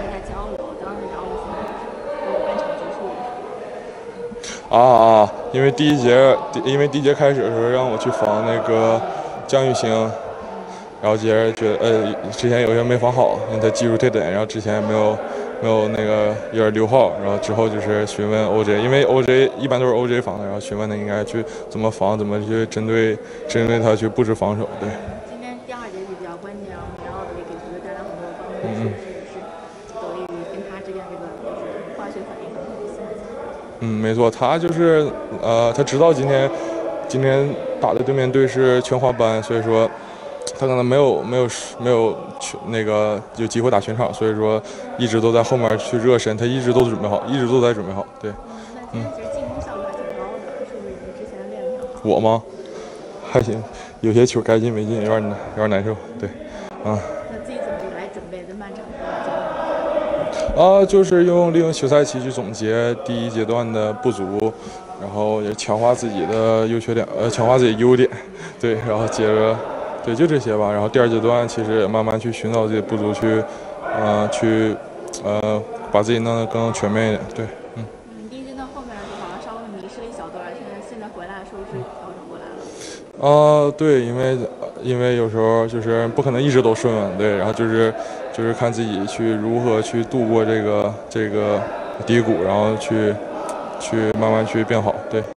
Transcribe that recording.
一下交流，当时聊了半场结束的时候。 因为第一节开始的时候让我去防那个姜雨兴，然后接着觉得之前有些没防好，因为他技术特点，然后之前没有那个有点溜号，然后之后就是询问 OJ， 因为 OJ 一般都是 OJ 防的，然后询问他应该去怎么防，怎么去针对他去布置防守，对。 今天第二节是比较关键，然后梅奥德里给球队带来很多帮助，确实也是得益于跟他之间这个就是化学反应很好。 没错，他就是他知道今天打的对面队是全华班，所以说他可能没有那个有机会打全场，所以说一直都在后面去热身，他一直都准备好，一直都在准备好。对。 那今天其实进攻效率还挺高的，是不是比之前练得挺好？ 我吗？还行，有些球该进没进，有点难受。对。 那自己怎么来准备这漫长的就是利用休赛期去总结第一阶段的不足，然后也强化自己的优缺点，强化自己优点，对，然后接着，对，就这些吧。然后第二阶段其实也慢慢去寻找自己的不足，把自己弄得更全面一点，对， 第一阶段后面的时候好像稍微迷失了一小段，现在回来的时候是调整过来了。 对，因为有时候就是不可能一直都顺稳，对，然后就是看自己去如何去度过这个低谷，然后去慢慢去变好，对。